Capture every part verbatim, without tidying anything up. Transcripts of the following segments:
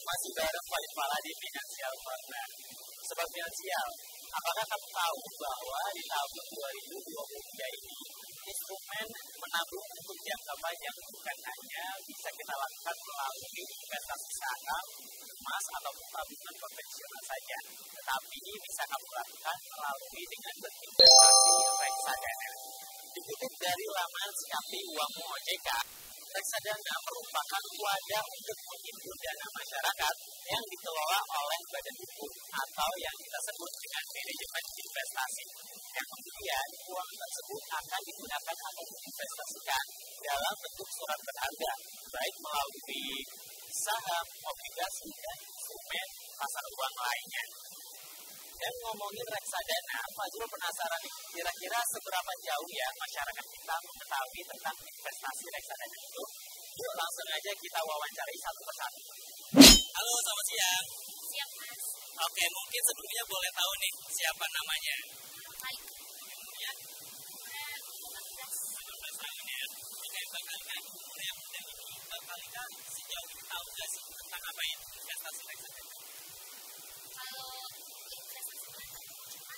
Masih bareng Farid Fala di Financial Corner. Sobat Finansial, apakah kamu tahu bahwa di tahun dua ribu dua puluh tiga ini instrumen menabung untuk jangka panjang bukan hanya bisa kita lakukan melalui investasi saham, emas atau tabungan konvensional saja, tetapi bisa kamu lakukan melalui dengan berinvestasi reksadana. Dikutip dari laman Sikapi Uangmu O J K, reksadana merupakan wadah untuk menghimpun dana masyarakat yang dikelola oleh badan hukum atau yang kita sebut dengan manajemen investasi. Yang kemudian uang tersebut akan digunakan atau diinvestasikan dalam bentuk surat berharga, baik melalui saham, obligasi, dan instrumen pasar uang lainnya. Dan ngomongin reksadana, Fazrul penasaran nih, kira-kira seberapa jauh ya masyarakat kita mengetahui tentang investasi reksadana itu? Yuk langsung aja kita wawancarai satu persatu. Halo, selamat siang. Siap, Mas. Oke, mungkin sebelumnya boleh tahu nih, siapa namanya? Baik. Umurnya? delapan belas. delapan belas tahun ya. Oke, Mbak Kalika, umur yang muda ini, Mbak Kalika sejauh ini tahu nggak sih tentang apa itu investasi reksadana? Kalau investasi reksadana cuma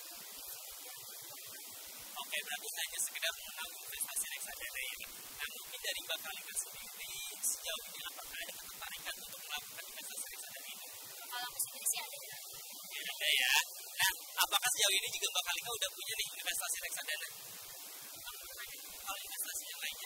Oke, berarti hanya sekedar mengenal investasi reksadana ini. Nah, mungkin dari Mbak Kalika sendiri, sejauh ini apakah ada ketertarikan untuk melakukan investasi reksadana ini? kalau aku sendiri sih ada ya. Ya, ada ya. Nah, apakah sejauh ini juga Mbak Kalika udah punya nih investasi reksadana? Kalau investasi yang lainnya?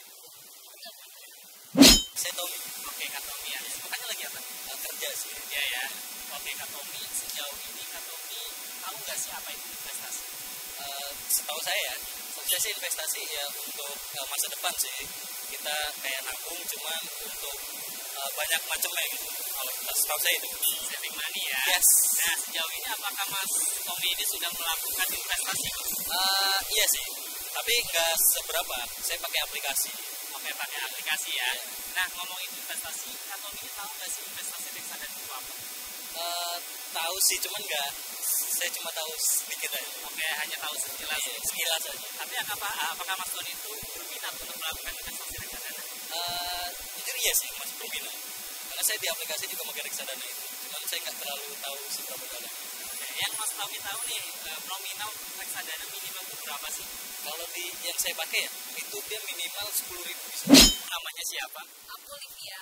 Saya Tommy. Oke, Kak Tommy ya. Kesibukannya lagi apa? Uh, kerja sih. Ya ya. Oke, Kak Tommy, sejauh ini Kak Tommy tahu nggak sih apa itu investasi? Uh, setahu saya, saya sih investasi ya untuk uh, masa depan sih. Kita kayak nabung, cuma untuk uh, banyak macamnya gitu. Kalau setahu saya itu. Saving money ya. Yes. Nah, sejauh ini apakah Mas Tommy ini sudah melakukan investasi? Uh, iya sih. Tapi nggak seberapa. Saya pakai aplikasi. Oke, pakai aplikasi ya. Nah, ngomongin investasi, Kak Tommy tahu nggak sih investasi reksadana itu apa? Uh, tahu sih, cuman nggak. Saya cuma tahu sedikit aja. Oke, hanya tahu sekilas. Iya, sekilas aja. Tapi apakah, apakah Mas Tony itu berminat untuk melakukan investasi reksadana? Uh, jujur iya sih, masih berminat. Karena saya di aplikasi juga pakai reksadana itu. Cuman saya nggak terlalu tahu seberapa dalam. Oke, yang Mas Tommy tahu nih, nominal reksadana minimal itu berapa sih? Kalau di yang saya pakai ya, itu dia minimal sepuluh ribu bisa. Namanya siapa? Aku Livia.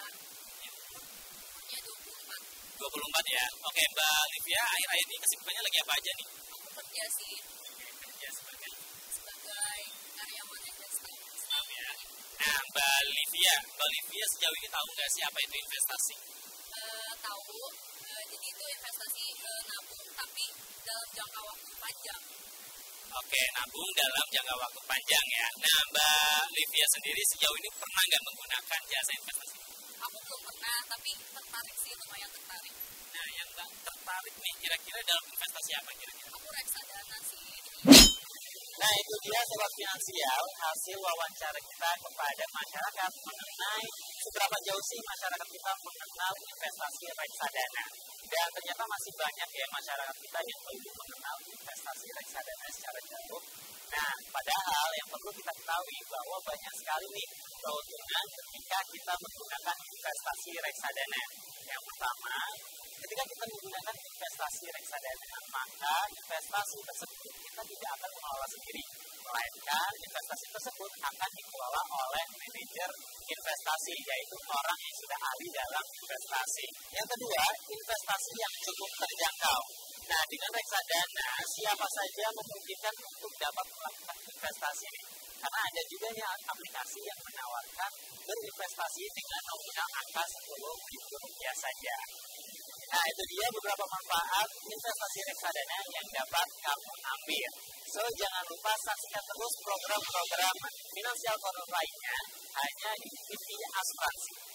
Umurnya dua puluh empat. dua puluh empat ya. Oke, Mbak Livia, akhir-akhir ini kesibukannya lagi apa aja nih? Aku kerja sih Oke, kerja sebagai sebagai karyawan yang staff. staff ya. Nah, Mbak Livia, Mbak Livia sejauh ini tahu nggak sih apa itu investasi? Uh, tahu, uh, jadi itu investasi uh, nabung tapi dalam jangka waktu panjang. Oke, nabung dalam jangka waktu panjang ya. Nah, Mbak Livia sendiri sejauh ini pernah nggak menggunakan jasa investasi? Aku belum pernah, tapi tertarik sih, lumayan tertarik. Nah, yang Mbak tertarik nih, kira-kira dalam investasi apa kira-kira? Aku reksadana sih. Nah, itu dia Sobat Finansial, hasil wawancara kita kepada masyarakat mengenai seberapa jauh sih masyarakat kita mengenal investasi reksadana. Dan ternyata masih banyak ya masyarakat kita yang belum mengenal investasi reksadana secara jauh. Nah, padahal yang perlu kita ketahui bahwa banyak sekali nih keuntungan ketika kita menggunakan investasi reksadana. Yang pertama, ketika kita menggunakan investasi reksadana, maka investasi tersebut kita tidak akan mengelola sendiri, melainkan investasi tersebut akan dikelola oleh manajer investasi, yaitu orang yang sudah ahli dalam investasi. Yang kedua, investasi yang cukup terjangkau. Nah, dengan reksadana, siapa saja memungkinkan untuk dapat melakukan investasi ini. Karena ada juga ya aplikasi yang menawarkan berinvestasi dengan nominal angka sepuluh ribu rupiah saja. Nah, itu dia beberapa manfaat investasi reksadana yang dapat kamu ambil. So, jangan lupa saksikan terus program-program Financial Corner lainnya hanya di T V Asuransi.